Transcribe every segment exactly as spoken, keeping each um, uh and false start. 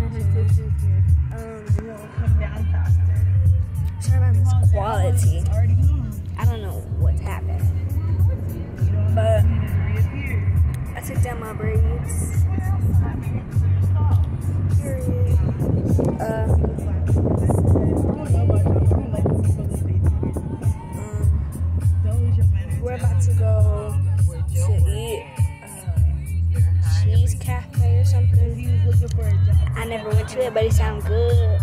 Sorry about this quality. I don't know what's happening. But I took down my braids. Period. Uh, um, we're about to go to eat uh, Cheese Cafe or something. I never went to it, but it sounds good.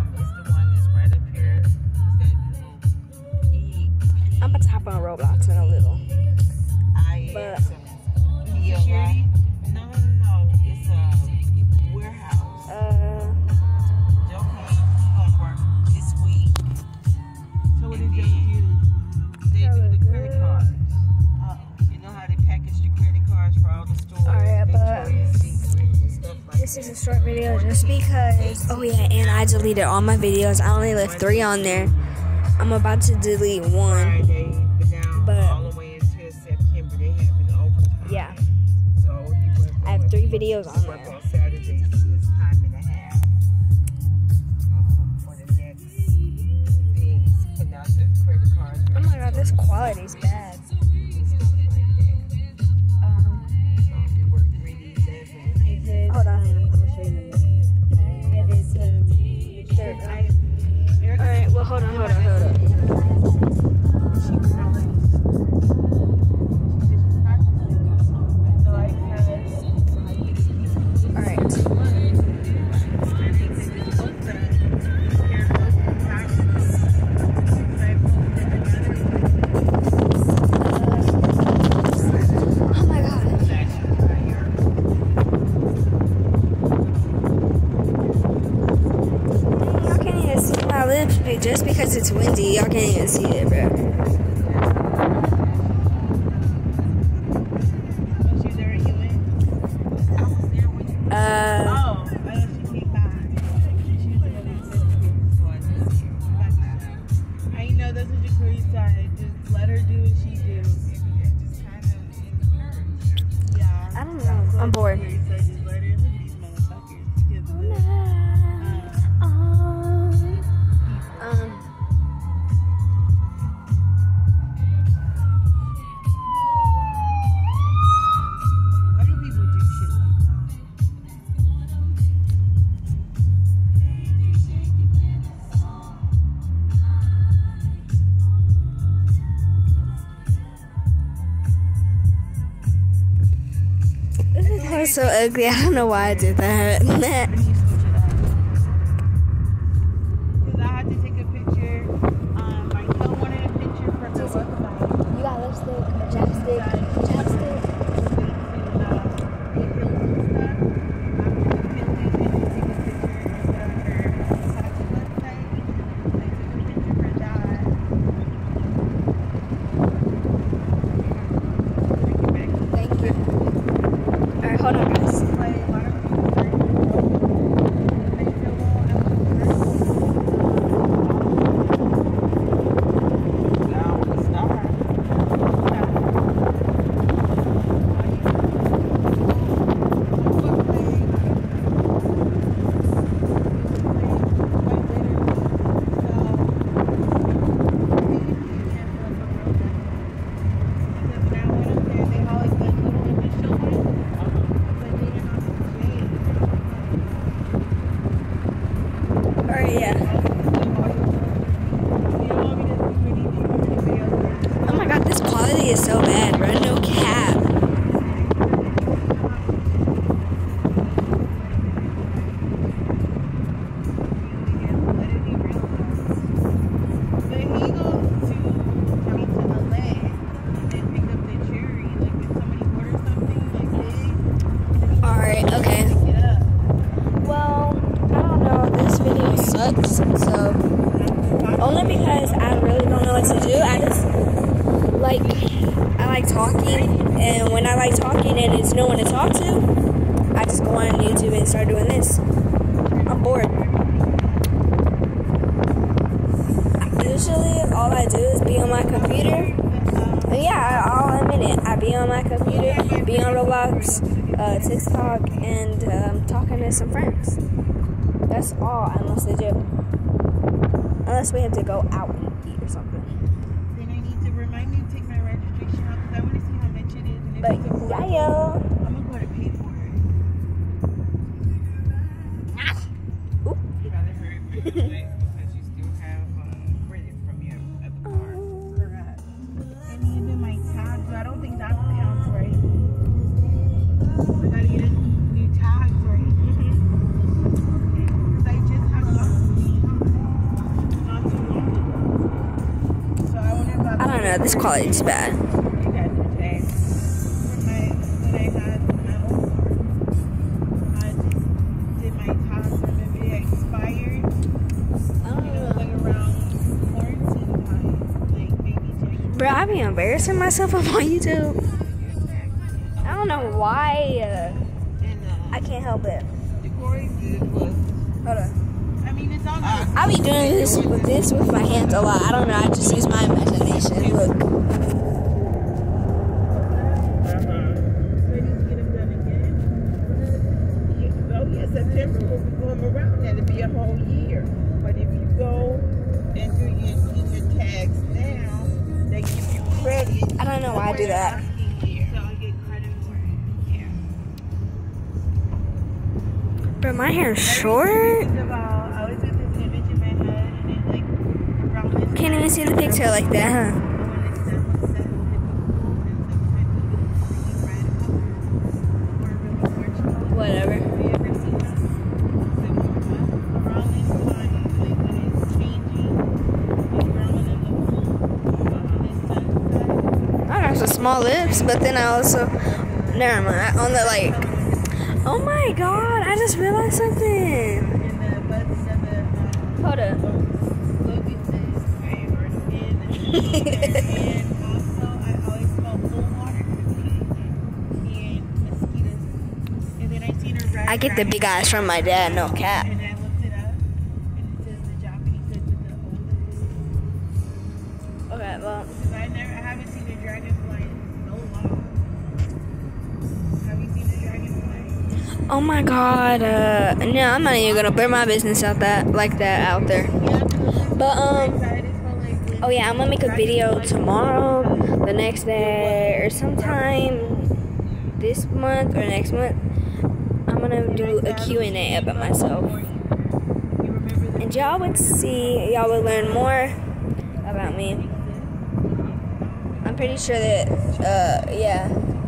I'm about to hop on Roblox in a little. But security? No, no, no. It's a warehouse. Uh, Joe came homework this week. So what did they do? They do the credit cards. Uh, you know how they package the credit cards for all the stores? Alright, but Victoria's Secret and stuff like this is a short video just because. Oh yeah, and I deleted all my videos. I only left three on there. I'm about to delete one. Friday, but now But all the way until September they have an overtime. yeah, So he went I have three videos on work there. on Saturdays, so it's time and a half um, for the next things, putting out the credit cards. Oh my god, this quality's bad. And stuff like that. Um, So he worked three days. hold on. Alright, well hold on, hold on, hold on. Alright. Oh my god. Y'all can't even see my lips just because it's windy. Y'all can't even see it, bro. Uh, I know that's what Jacory said. Just let her do what she do. And just kind of encourage. Yeah. I don't know. I'm bored. Jacory said just let her look at these motherfuckers. Because of this. Um, Why do people do shit like that? that was so ugly. I don't know why I did that. Because I had to take a picture. Um, my son wanted a picture for the website. You got lipstick, chapstick, chapstick. Thank you. Alright, hold on, guys. Alright, yeah. Oh my god, this quality is so bad, bro. No cap. Alright, okay. Well, I don't know. This video sucks. So, only because I really don't know what to do. I just like, I like talking. And when I like talking and there's no one to talk to, I just go on YouTube and start doing this. I'm bored. Usually, all I do is be on my computer. And yeah, I'll admit it. I be on my computer, be on Roblox, uh, TikTok, and um, talking to some friends. That's all, unless they do. Unless we have to go out and eat or something. Then I need to remind me to take my registration out because I want to see how much it is. And if But it's affordable, yeah, yo. I'm gonna go to pay for it. Oop. You gotta hurry up and do it because you still have um, credit from your other card. Correct. And even my tags, I don't think that counts, right? I gotta get a new tags, right? Because I just had lost not too long ago. So I wonder about I don't know, this quality is bad. you got the tags from my when I had my old card. I just did my tags and then they expired. I don't You know, know. like around quarantine time, like maybe January. Bro, I be embarrassing myself on my YouTube. I don't know why. Uh, And uh, I can't help it. the Corey did was, Hold on. I mean, it's all good. I be doing this with this with my hands a lot. I don't know. I just use my imagination. Look. Uh-huh. So I need to get them done again. You- Oh yeah, September will be going around. That'll be a whole year. But if you go and do your teacher tags now, they give you credit. I don't know why I do that. So I get credit for it. Yeah. Bro, my hair's short. Think about, I always get this image in my head, and it like around this Can't even see the picture like that, huh? when it's set, set with the pool, and sometimes it's really red color or really orange color. Whatever. Have you ever seen that? Around this time, like when it's changing, it's brown in the pool, on this sunset. I got some small lips, but then I also, never mind. On the like, oh my god, I just realized something. And the buttons of the um, Hold up. Logan says, I am our skin. And also, I always smell cold water and mosquitoes. And then I seen her red I get the big eyes from my dad, no cap. And I looked it up, and it says the Japanese said that the oldest. Okay, well, Because I never, I haven't seen a dragonfly in so long. Have you seen a dragonfly? oh my god, uh, no, I'm not even gonna put my business out that, like that out there. Yeah. But, um, Excited for like when oh yeah, I'm gonna make a video tomorrow, the next day, or sometime this month or next month. I'm gonna do a Q and A about myself. you remember the And y'all would see, y'all would learn more about me. I'm pretty sure that, uh, yeah.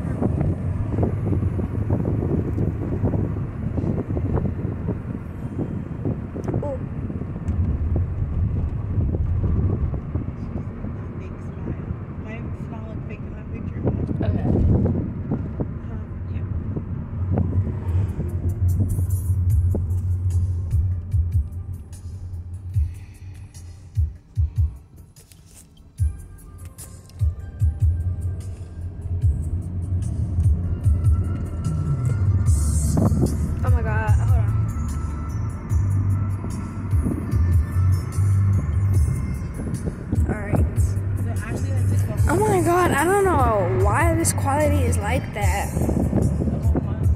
Ooh. big smile. My smile looked fake in my picture. Okay. Huh? Yeah. Oh my god, hold on. Alright. So actually, I took a Oh my god, I don't know why this quality is like that. whole month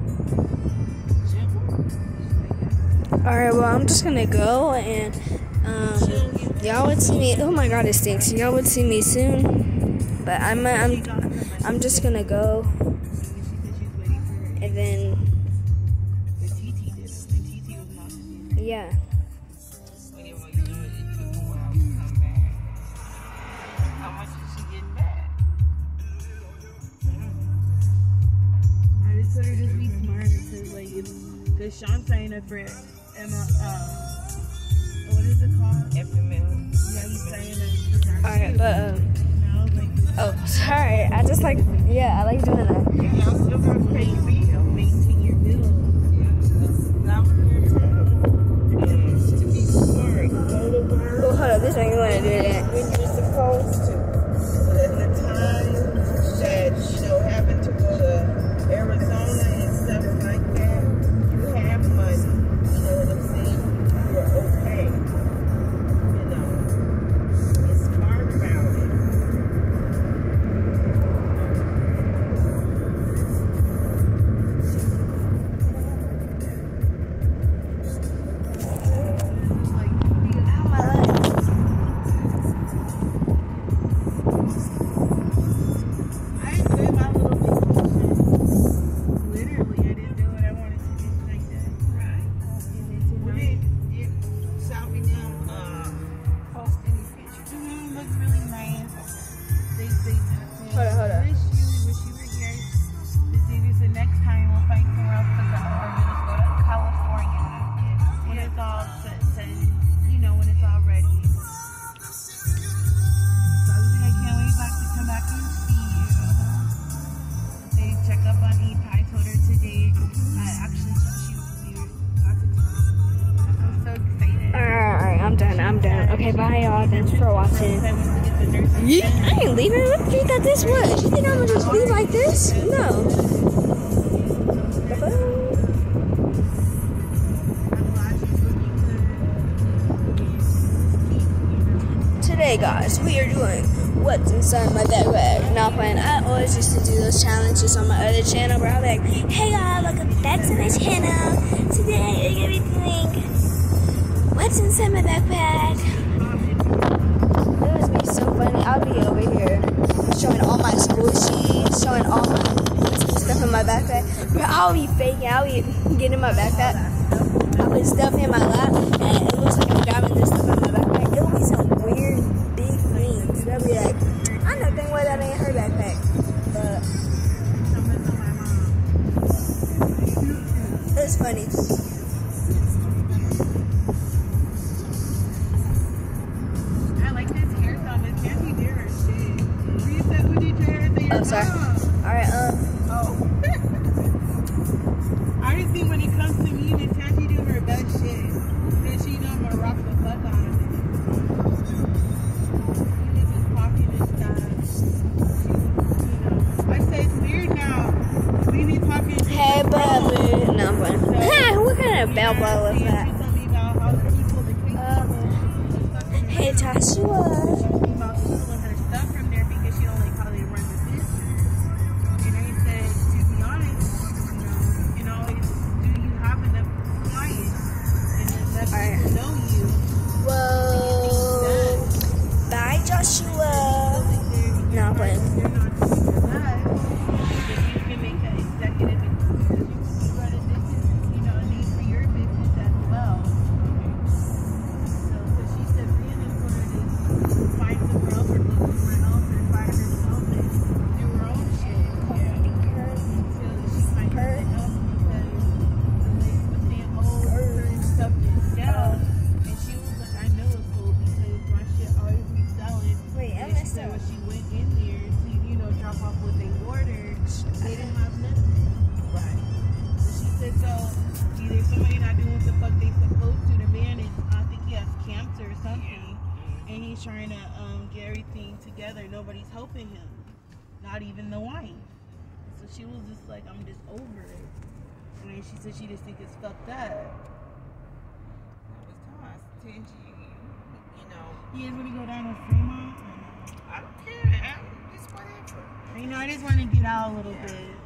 for Alright, well, I'm just gonna go and, um, y'all would see me. Oh my god, it stinks. Y'all would see me soon. But I'm, I'm, I'm just gonna go and then, The T T did it. The T T was not the yeah. Anyway, you know, it took a while to come back. How much did she get back? I just told her to be smart because, like, if, because Sean signed up for Emma, uh, what is it called? F M L. Yeah, he's signing up for that. Alright, but, um, Now, like, oh, sorry. I just like, yeah, I like doing that. if y'all still gotta pay your bill, maintain your bill. Yeah, that's not fair to be smart. Go to work. Oh, hold up. This ain't gonna do that. When you're supposed to. But at the time that, you know, having to go to Arizona and stuff like that, you have money. You know what I'm saying? You're okay. You know. Get smart about it. Okay, bye y'all. Thanks for watching. Yeah, I ain't leaving. What do you think this was? You think I'm gonna just leave like this? No. Bye-bye. Today, guys, we are doing what's inside my backpack. Not playing. I always used to do those challenges on my other channel where I'll be like, hey y'all, welcome back to my channel. Today, we're gonna be doing what's inside my backpack. It would be so funny. I'll be over here showing all my school sheets, showing all my stuff in my backpack. But I'll be faking. I'll be getting in my backpack. I'll be stuffing in my lap, and it looks like I'm grabbing this stuff in my backpack. It'll be some weird big things. They'll be like, I know dang well that ain't her backpack. But it's funny. Oh, sorry. Alright, um. Oh. I just think when it comes to me, then Tanti do her best shit. Then she know I'm gonna rock the fuck on her. She just popping and stuff. You know. I say it's weird now. We be talking. Hey, baby. No, I'm playing. So, what kind of bell ball was that? She told me about how the people that Um, hey, Joshua. Joshua. No, I'm playing. And he's trying to um, get everything together. Nobody's helping him, not even the wife. So she was just like, I'm just over it. And then she said she just think it's fucked up. I was telling us, Tangi, you know. He is when he go down to Fremont. I don't care. I'm just whatever. You know, I just want to get out a little bit.